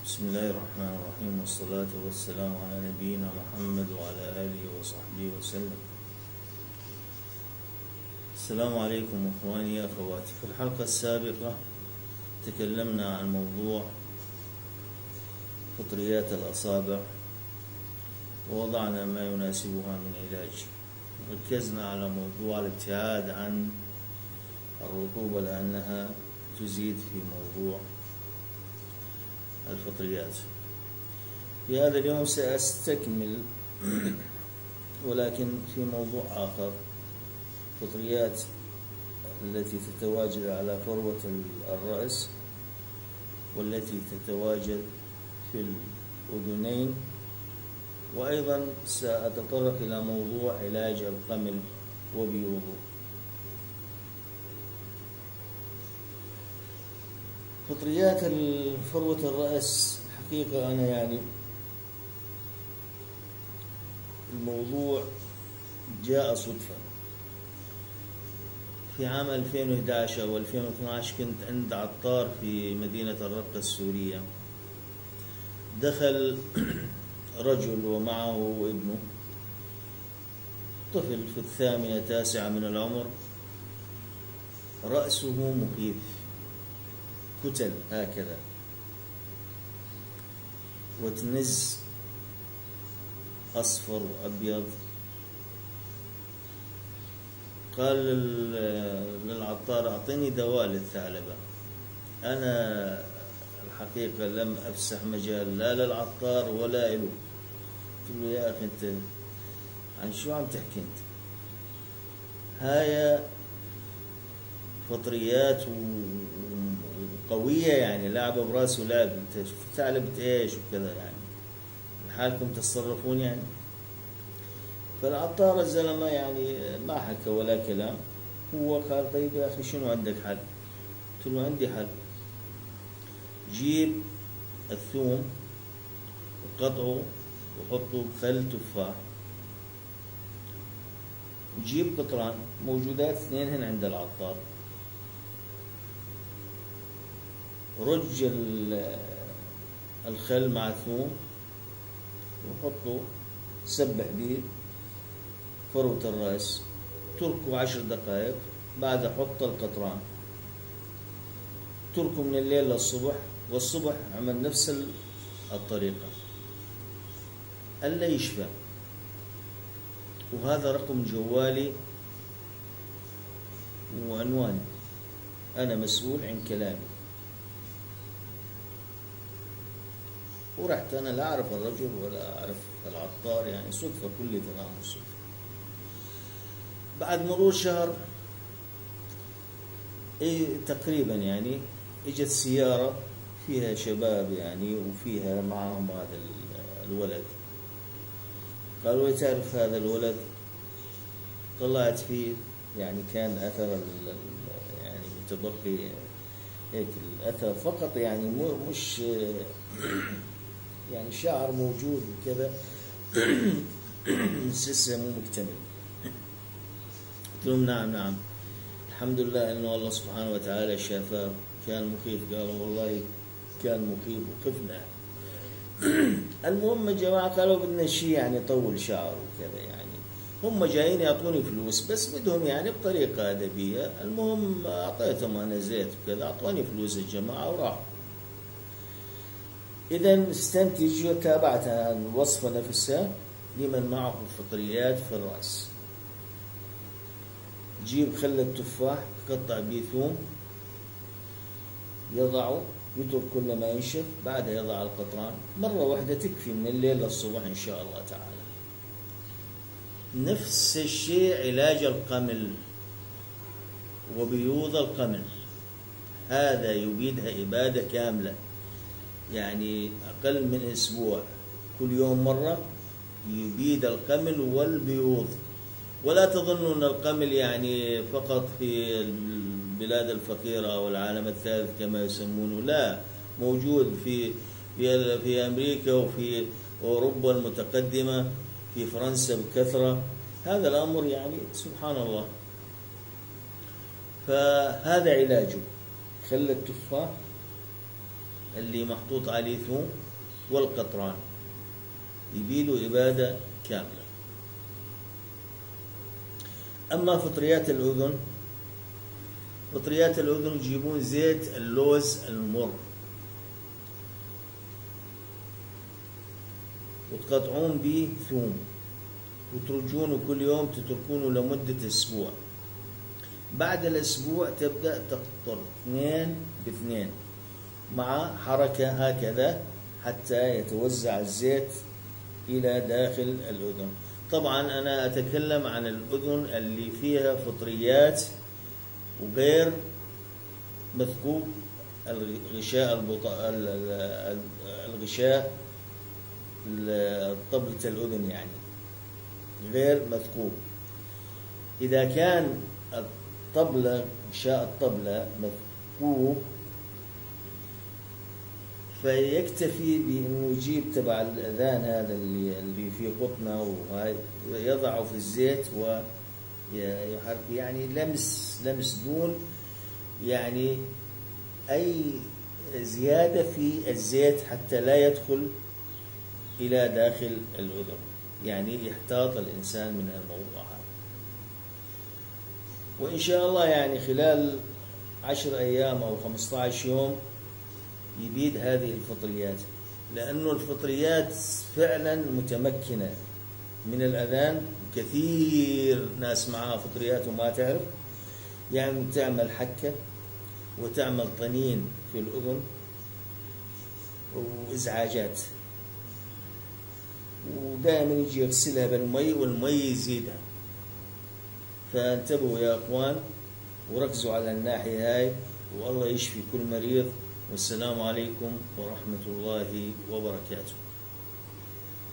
بسم الله الرحمن الرحيم، والصلاة والسلام على نبينا محمد وعلى آله وصحبه وسلم. السلام عليكم إخواني أخواتي. في الحلقة السابقة تكلمنا عن موضوع فطريات الأصابع ووضعنا ما يناسبها من علاج. ركزنا على موضوع الابتعاد عن الرطوبة لأنها تزيد في موضوع الفطريات. في هذا اليوم سأستكمل ولكن في موضوع آخر، فطريات التي تتواجد على فروة الرأس والتي تتواجد في الأذنين، وأيضا سأتطرق إلى موضوع علاج القمل وبيوضه. فطريات فروة الرأس حقيقة أنا الموضوع جاء صدفة. في عام 2011 أو 2012 كنت عند عطار في مدينة الرقة السورية. دخل رجل ومعه ابنه، طفل في 8 9 من العمر، رأسه مخيف، كتل هكذا وتنز أصفر وأبيض. قال للعطار أعطيني دواء للثعلبة. أنا الحقيقة لم أفسح مجال لا للعطار ولا له. قلت له يا أخي أنت عن شو عم تحكي أنت؟ هاي فطريات وقوية، لعبة براسه لعب. انت ثعلبة ايش وكذا، لحالكم تتصرفون فالعطار الزلمة ما حكى ولا كلام. هو قال طيب يا أخي شنو عندك حل؟ قلت له عندي حل، جيب الثوم وقطعه وحطه بخل تفاح، وجيب قطران موجودات 2 هن عند العطار، رج الخل مع الثوم وحطه، سبح به فروة الرأس، تركه 10 دقائق، بعد حط القطران، تركه من الليل للصبح، والصبح عمل نفس الطريقة ألا يشفى. وهذا رقم جوالي وعنواني، أنا مسؤول عن كلامي. ورحت أنا لا أعرف الرجل ولا أعرف العطار، صدفة، كل تمام الصدفة. بعد مرور شهر تقريبا اجت سيارة فيها شباب وفيها معهم هذا الولد. قالوا تعرف هذا الولد؟ طلعت فيه كان أثر متبقي هيك الأثر فقط، مش شعر موجود وكذا، لسه مو مكتمل. قلت لهم نعم الحمد لله انه الله سبحانه وتعالى شافاه. كان مخيف؟ قالوا والله كان مخيف وخفنا. المهم الجماعة قالوا بدنا شيء يطول شعر وكذا، هم جايين يعطوني فلوس بس بدهم بطريقة أدبية. المهم أعطيتهم أنا زيت وكذا، أعطوني فلوس الجماعة وراحوا. إذا استنتج وتابعت الوصفة نفسها لمن معه فطريات في الرأس. جيب خل التفاح، قطع به ثوم، يضعه، يترك كل ما ينشف، بعدها يضع القطران. مرة واحدة تكفي من الليل للصبح إن شاء الله تعالى. نفس الشيء علاج القمل وبيوض القمل، هذا يبيدها إبادة كاملة، أقل من أسبوع، كل يوم مرة، يبيد القمل والبيوض. ولا تظنوا أن القمل فقط في البلاد الفقيرة أو العالم الثالث كما يسمونه، لا، موجود في أمريكا وفي أوروبا المتقدمة، في فرنسا بكثرة. هذا الأمر سبحان الله. فهذا علاجه، خل التفاح اللي محطوط عليه ثوم والقطران، يبيدوا إبادة كاملة. أما فطريات الأذن، فطريات الأذن يجيبون زيت اللوز المر وتقطعون به ثوم وترجونه كل يوم، تتركونه لمدة أسبوع. بعد الأسبوع تبدأ تقطر 2 ب2 مع حركة هكذا حتى يتوزع الزيت إلى داخل الأذن. طبعا أنا أتكلم عن الأذن اللي فيها فطريات وغير مثقوب الغشاء الغشاء طبلة الأذن، يعني غير مثقوب. إذا كان الطبلة غشاء الطبلة مثقوب فيكتفي بأنه يجيب تبع الأذان هذا اللي فيه قطنة ويضعه في الزيت ويحرك، يعني لمس دون يعني أي زيادة في الزيت حتى لا يدخل إلى داخل الأذن، يعني يحتاط الإنسان من الموضوع هذا. وإن شاء الله يعني خلال 10 أيام أو 15 يوم يبيد هذه الفطريات، لأنه الفطريات فعلا متمكنة من الأذان. كثير ناس معها فطريات وما تعرف، يعني تعمل حكة وتعمل طنين في الأذن وإزعاجات، ودائما يجي يغسلها بالمي والمي يزيدها. فانتبهوا يا أخوان وركزوا على الناحية هاي، والله يشفي كل مريض. والسلام عليكم ورحمة الله وبركاته.